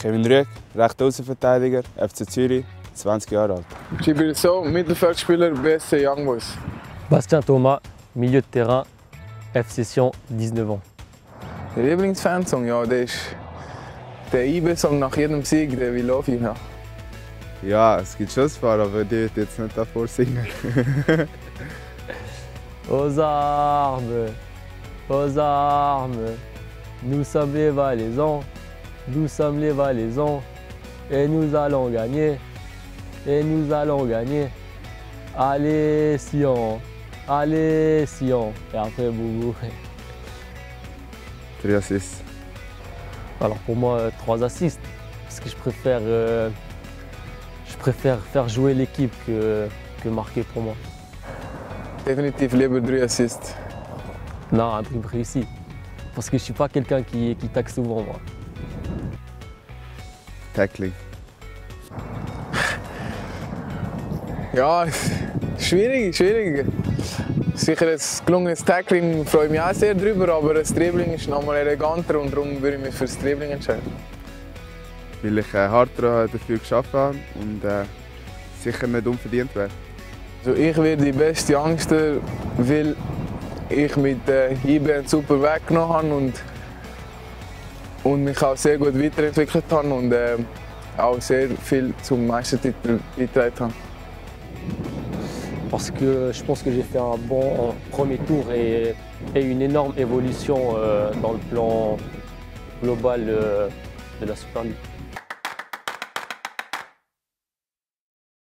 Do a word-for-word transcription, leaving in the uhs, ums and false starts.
Kevin Rüegg, rechter Außenverteidiger, F C Zürich, zwanzig Jahre alt. Djibril Sow, Mittelfeldspieler, B S C Young Boys. Bastien Thomas, milieu de terrain, F C Sion, dix-neuf ans. Der Lieblingsfansong, ja, der ist der I B-Song nach jedem Sieg, der We Love You. Ja. Ja, es gibt schon ein paar, aber die würde ich jetzt nicht davor singen. Aux armes, aux armes, nous sommes les Valaisans, nous sommes les Valaisans, et nous allons gagner, et nous allons gagner. Allez Sion, allez Sion, et après Boubou. Drei Assists. Alors pour moi, euh, trois assists, parce que je préfère, euh, je préfère faire jouer l'équipe que, que marquer pour moi. Definitiv lieber drei Assists. Non, un dribble réussi, parce que je ne suis pas quelqu'un qui, qui tacle souvent moi. Tackling. Ja, schwierig, schwierig. Sicher ein gelungenes Tackling freue ich mich auch sehr drüber, aber das Dribbling ist noch mal eleganter und darum würde ich mich für das Dribbling entscheiden. Weil ich äh, hart dafür geschafft habe und äh, sicher nicht unverdient wäre. Also ich werde die beste Youngster, weil ich mit äh, I B einen super Weg genommen habe und, und mich auch sehr gut weiterentwickelt habe und äh, auch sehr viel zum Meistertitel beigetragen habe. Parce que je pense que j'ai fait un bon premier tour et, et une énorme évolution euh, dans le plan global euh, de la Super League.